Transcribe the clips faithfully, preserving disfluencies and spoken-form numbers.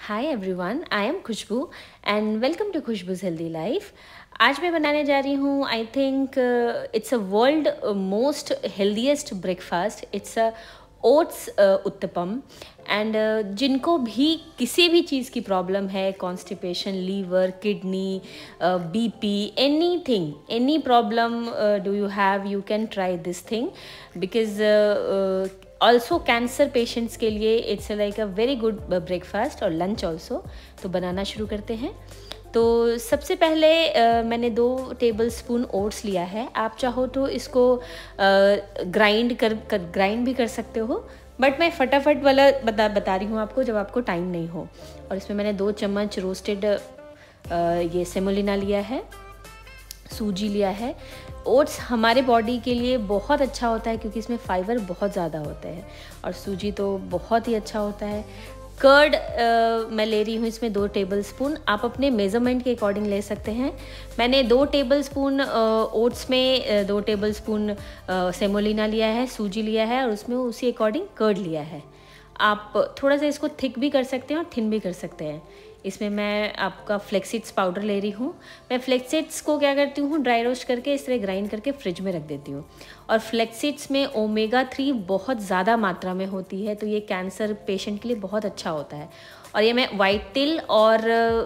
Hi everyone, I am Khushboo and welcome to Khushboo's healthy life. आज मैं बनाने जा रही हूँ, I think it's a world most healthiest breakfast. It's a oats uttapam. And जिनको भी किसी भी चीज़ की प्रॉब्लम है, constipation, liver, kidney, BP, anything, any problem do you have, you can try this thing because also cancer patients के लिए it's like a very good breakfast और लंच ऑल्सो। तो बनाना शुरू करते हैं। तो सबसे पहले uh, मैंने दो टेबल स्पून ओट्स लिया है। आप चाहो तो इसको ग्राइंड uh, कर, कर ग्राइंड भी कर सकते हो, बट मैं फटाफट वाला बता बता रही हूँ आपको जब आपको टाइम नहीं हो। और इसमें मैंने दो चम्मच रोस्टेड uh, ये सेमोलिना लिया है, सूजी लिया है। ओट्स हमारे बॉडी के लिए बहुत अच्छा होता है क्योंकि इसमें फाइबर बहुत ज़्यादा होता है और सूजी तो बहुत ही अच्छा होता है। कर्ड uh, मैं ले रही हूँ इसमें दो टेबल स्पून। आप अपने मेज़रमेंट के अकॉर्डिंग ले सकते हैं। मैंने दो टेबल स्पून ओट्स में uh, दो टेबल स्पून सेमोलिना लिया है, सूजी लिया है और उसमें उसी अकॉर्डिंग कर्ड लिया है। आप थोड़ा सा इसको थिक भी कर सकते हैं और थिन भी कर सकते हैं। इसमें मैं आपका फ्लेक्सीड्स पाउडर ले रही हूँ। मैं फ्लेक्सीड्स को क्या करती हूँ, ड्राई रोस्ट करके इस तरह ग्राइंड करके फ्रिज में रख देती हूँ। और फ्लेक्सीड्स में ओमेगा थ्री बहुत ज़्यादा मात्रा में होती है, तो ये कैंसर पेशेंट के लिए बहुत अच्छा होता है। और ये मैं वाइट तिल और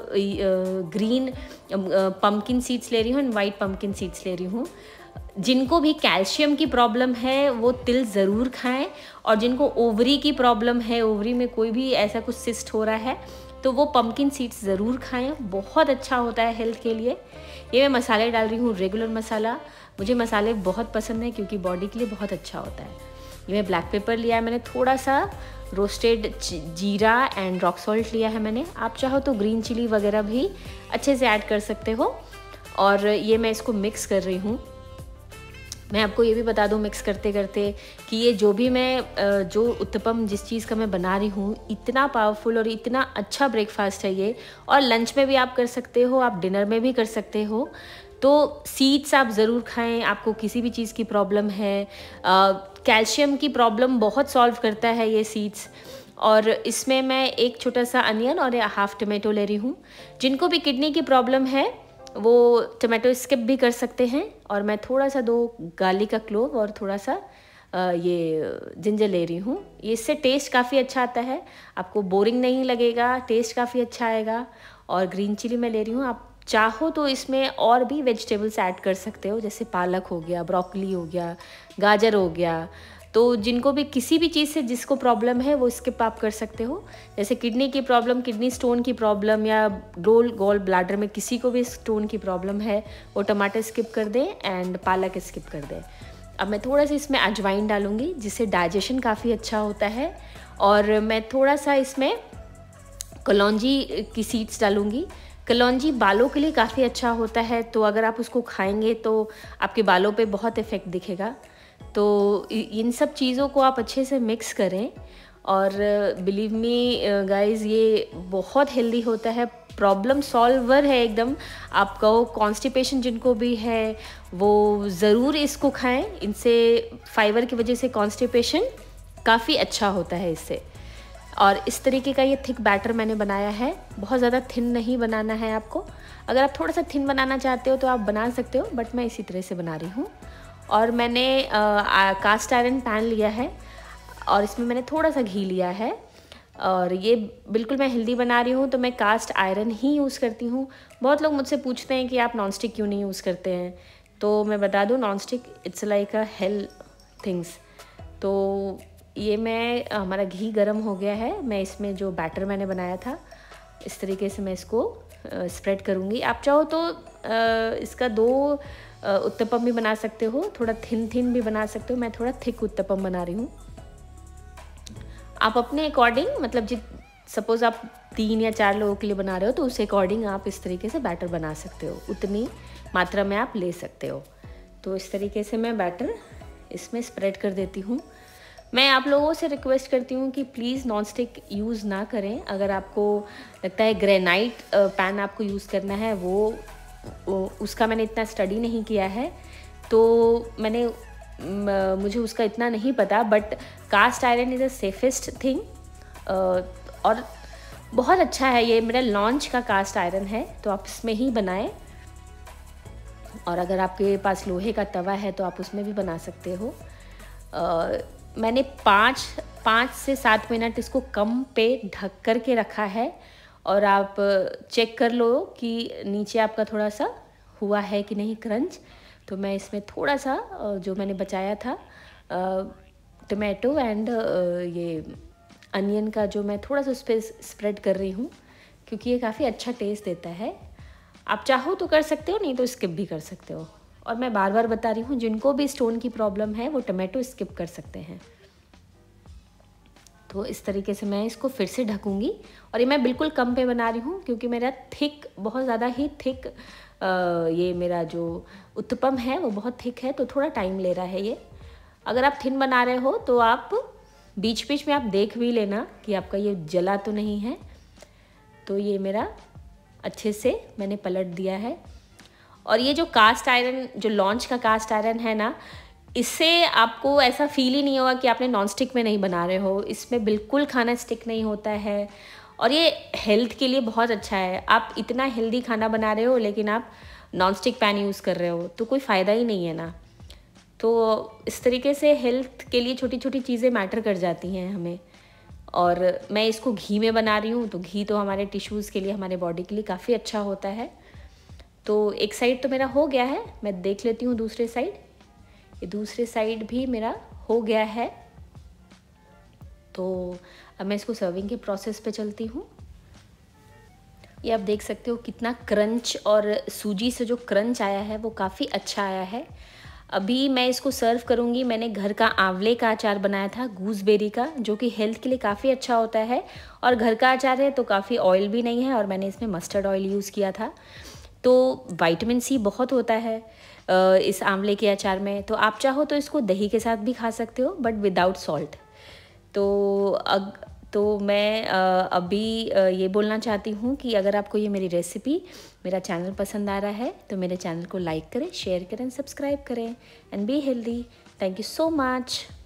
ग्रीन पम्पकिन सीड्स ले रही हूँ एंड वाइट पम्पकिन सीड्स ले रही हूँ। जिनको भी कैल्शियम की प्रॉब्लम है वो तिल ज़रूर खाएं, और जिनको ओवरी की प्रॉब्लम है, ओवरी में कोई भी ऐसा कुछ सिस्ट हो रहा है, तो वो पम्पकिन सीड्स ज़रूर खाएं, बहुत अच्छा होता है हेल्थ के लिए। ये मैं मसाले डाल रही हूँ, रेगुलर मसाला। मुझे मसाले बहुत पसंद है क्योंकि बॉडी के लिए बहुत अच्छा होता है। ये मैं ब्लैक पेपर लिया है, मैंने थोड़ा सा रोस्टेड जीरा एंड रॉक सॉल्ट लिया है मैंने। आप चाहो तो ग्रीन चिली वगैरह भी अच्छे से ऐड कर सकते हो। और ये मैं इसको मिक्स कर रही हूँ। मैं आपको ये भी बता दूं मिक्स करते करते कि ये जो भी मैं जो उत्तपम जिस चीज़ का मैं बना रही हूँ, इतना पावरफुल और इतना अच्छा ब्रेकफास्ट है ये। और लंच में भी आप कर सकते हो, आप डिनर में भी कर सकते हो। तो सीड्स आप ज़रूर खाएं। आपको किसी भी चीज़ की प्रॉब्लम है, कैल्शियम की प्रॉब्लम बहुत सॉल्व करता है ये सीड्स। और इसमें मैं एक छोटा सा अनियन और हाफ टमाटो ले रही हूँ। जिनको भी किडनी की प्रॉब्लम है वो टमाटो स्किप भी कर सकते हैं। और मैं थोड़ा सा दो गार्लिक का क्लोव और थोड़ा सा ये जिंजर ले रही हूँ। ये इससे टेस्ट काफ़ी अच्छा आता है, आपको बोरिंग नहीं लगेगा, टेस्ट काफ़ी अच्छा आएगा। और ग्रीन चिली मैं ले रही हूँ। आप चाहो तो इसमें और भी वेजिटेबल्स ऐड कर सकते हो, जैसे पालक हो गया, ब्रोकली हो गया, गाजर हो गया। तो जिनको भी किसी भी चीज़ से जिसको प्रॉब्लम है वो स्किप आप कर सकते हो। जैसे किडनी की प्रॉब्लम, किडनी स्टोन की प्रॉब्लम, या गोल गॉल ब्लैडर में किसी को भी स्टोन की प्रॉब्लम है, वो टमाटर स्किप कर दें एंड पालक स्किप कर दें। अब मैं थोड़ा सा इसमें अजवाइन डालूँगी जिससे डाइजेशन काफ़ी अच्छा होता है। और मैं थोड़ा सा इसमें कलौंजी की सीड्स डालूँगी। कलौंजी बालों के लिए काफ़ी अच्छा होता है, तो अगर आप उसको खाएंगे तो आपके बालों पे बहुत इफ़ेक्ट दिखेगा। तो इन सब चीज़ों को आप अच्छे से मिक्स करें। और बिलीव मी गाइस, ये बहुत हेल्दी होता है, प्रॉब्लम सॉल्वर है एकदम। आपका वो कॉन्स्टिपेशन जिनको भी है वो ज़रूर इसको खाएं। इनसे फाइबर की वजह से कॉन्स्टिपेशन काफ़ी अच्छा होता है इससे। और इस तरीके का ये थिक बैटर मैंने बनाया है। बहुत ज़्यादा थिन नहीं बनाना है आपको। अगर आप थोड़ा सा थिन बनाना चाहते हो तो आप बना सकते हो, बट मैं इसी तरह से बना रही हूँ। और मैंने आ, कास्ट आयरन पैन लिया है और इसमें मैंने थोड़ा सा घी लिया है। और ये बिल्कुल मैं हेल्दी बना रही हूँ तो मैं कास्ट आयरन ही यूज़ करती हूँ। बहुत लोग मुझसे पूछते हैं कि आप नॉन स्टिक क्यों नहीं यूज़ करते हैं, तो मैं बता दूँ non stick it's like a health things. तो ये मैं हमारा घी गर्म हो गया है। मैं इसमें जो बैटर मैंने बनाया था इस तरीके से मैं इसको स्प्रेड करूँगी। आप चाहो तो आ, इसका दो उत्तपम भी बना सकते हो, थोड़ा थिन थिन भी बना सकते हो। मैं थोड़ा थिक उत्तपम बना रही हूँ। आप अपने अकॉर्डिंग, मतलब जित सपोज़ आप तीन या चार लोगों के लिए बना रहे हो तो उस अकॉर्डिंग आप इस तरीके से बैटर बना सकते हो, उतनी मात्रा में आप ले सकते हो। तो इस तरीके से मैं बैटर इसमें स्प्रेड कर देती हूँ। मैं आप लोगों से रिक्वेस्ट करती हूँ कि प्लीज़ नॉन स्टिक यूज़ ना करें। अगर आपको लगता है ग्रेनाइट पैन आपको यूज़ करना है, वो उसका मैंने इतना स्टडी नहीं किया है तो मैंने मुझे उसका इतना नहीं पता, but cast iron is a safest thing. और बहुत अच्छा है, ये मेरा लॉन्च का कास्ट आयरन है, तो आप इसमें ही बनाएं। और अगर आपके पास लोहे का तवा है तो आप उसमें भी बना सकते हो। आ, मैंने पाँच पाँच से सात मिनट इसको कम पे ढक कर के रखा है, और आप चेक कर लो कि नीचे आपका थोड़ा सा हुआ है कि नहीं क्रंच। तो मैं इसमें थोड़ा सा जो मैंने बचाया था टमाटो एंड ये अनियन का, जो मैं थोड़ा सा उस पर स्प्रेड कर रही हूँ, क्योंकि ये काफ़ी अच्छा टेस्ट देता है। आप चाहो तो कर सकते हो, नहीं तो स्किप भी कर सकते हो। और मैं बार बार बता रही हूँ, जिनको भी स्टोन की प्रॉब्लम है वो टमाटो स्किप कर सकते हैं। तो इस तरीके से मैं इसको फिर से ढकूँगी, और ये मैं बिल्कुल कम पे बना रही हूँ क्योंकि मेरा थिक, बहुत ज़्यादा ही थिक ये मेरा जो उत्तपम है वो बहुत थिक है, तो थोड़ा टाइम ले रहा है ये। अगर आप थिन बना रहे हो तो आप बीच बीच में आप देख भी लेना कि आपका ये जला तो नहीं है। तो ये मेरा अच्छे से मैंने पलट दिया है। और ये जो कास्ट आयरन, जो लॉन्च का कास्ट आयरन है ना, इससे आपको ऐसा फील ही नहीं होगा कि आपने नॉन स्टिक में नहीं बना रहे हो। इसमें बिल्कुल खाना स्टिक नहीं होता है, और ये हेल्थ के लिए बहुत अच्छा है। आप इतना हेल्दी खाना बना रहे हो लेकिन आप नॉन स्टिक पैन यूज़ कर रहे हो, तो कोई फ़ायदा ही नहीं है ना। तो इस तरीके से हेल्थ के लिए छोटी छोटी चीज़ें मैटर कर जाती हैं हमें। और मैं इसको घी में बना रही हूँ, तो घी तो हमारे टिश्यूज़ के लिए, हमारे बॉडी के लिए काफ़ी अच्छा होता है। तो एक साइड तो मेरा हो गया है, मैं देख लेती हूँ दूसरे साइड। ये दूसरे साइड भी मेरा हो गया है। तो अब मैं इसको सर्विंग के प्रोसेस पे चलती हूँ। ये आप देख सकते हो कितना क्रंच, और सूजी से जो क्रंच आया है वो काफ़ी अच्छा आया है। अभी मैं इसको सर्व करूँगी। मैंने घर का आंवले का अचार बनाया था, गूसबेरी का, जो कि हेल्थ के लिए काफ़ी अच्छा होता है। और घर का अचार है तो काफ़ी ऑयल भी नहीं है, और मैंने इसमें मस्टर्ड ऑयल यूज़ किया था। तो विटामिन सी बहुत होता है इस आंवले के अचार में। तो आप चाहो तो इसको दही के साथ भी खा सकते हो, बट विदाउट सॉल्ट। तो अग तो मैं अभी ये बोलना चाहती हूँ कि अगर आपको ये मेरी रेसिपी, मेरा चैनल पसंद आ रहा है तो मेरे चैनल को लाइक करें, शेयर करें, सब्सक्राइब करें, and be healthy. Thank you so much.